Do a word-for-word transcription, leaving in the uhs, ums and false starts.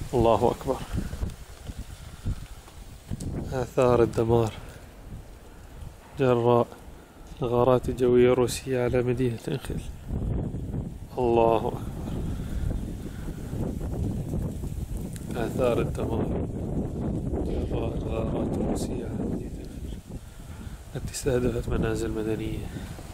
الله أكبر. آثار الدمار جراء الغارات الجوية الروسية على مدينة إنخيل. الله أكبر. آثار الدمار جراء الغارات الروسية على مدينة إنخيل التي استهدفت منازل مدنية.